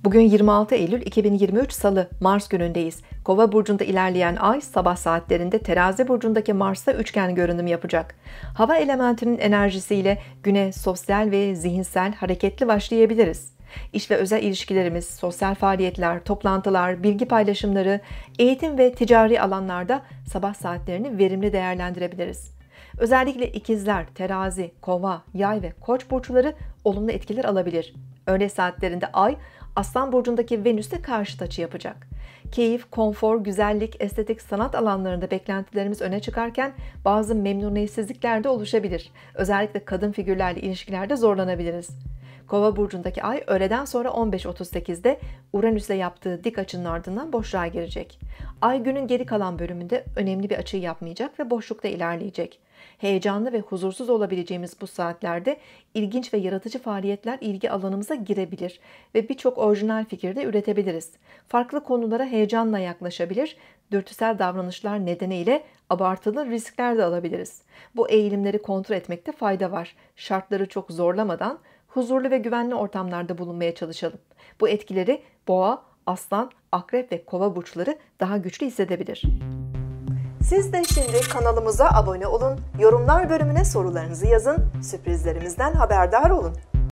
Bugün 26 Eylül 2023 Salı, Mars günündeyiz. Kova burcunda ilerleyen ay sabah saatlerinde Terazi burcundaki Mars'ta üçgen görünüm yapacak. Hava elementinin enerjisiyle güne sosyal ve zihinsel hareketli başlayabiliriz. İş ve özel ilişkilerimiz, sosyal faaliyetler, toplantılar, bilgi paylaşımları, eğitim ve ticari alanlarda sabah saatlerini verimli değerlendirebiliriz. Özellikle ikizler, terazi, kova, yay ve koç burçları olumlu etkiler alabilir. Öğle saatlerinde ay Aslan burcundaki Venüs'te karşıt açı yapacak. Keyif, konfor, güzellik, estetik, sanat alanlarında beklentilerimiz öne çıkarken bazı memnuniyetsizlikler de oluşabilir. Özellikle kadın figürlerle ilişkilerde zorlanabiliriz. Kova burcundaki ay öğleden sonra 15.38'de Uranüs'le yaptığı dik açının ardından boşluğa girecek. Ay günün geri kalan bölümünde önemli bir açı yapmayacak ve boşlukta ilerleyecek. Heyecanlı ve huzursuz olabileceğimiz bu saatlerde ilginç ve yaratıcı faaliyetler ilgi alanımıza girebilir ve birçok orijinal fikir de üretebiliriz. Farklı konulara heyecanla yaklaşabilir, dürtüsel davranışlar nedeniyle abartılı riskler de alabiliriz. Bu eğilimleri kontrol etmekte fayda var. Şartları çok zorlamadan huzurlu ve güvenli ortamlarda bulunmaya çalışalım. Bu etkileri boğa, aslan, akrep ve kova burçları daha güçlü hissedebilir. Siz de şimdi kanalımıza abone olun, yorumlar bölümüne sorularınızı yazın, sürprizlerimizden haberdar olun.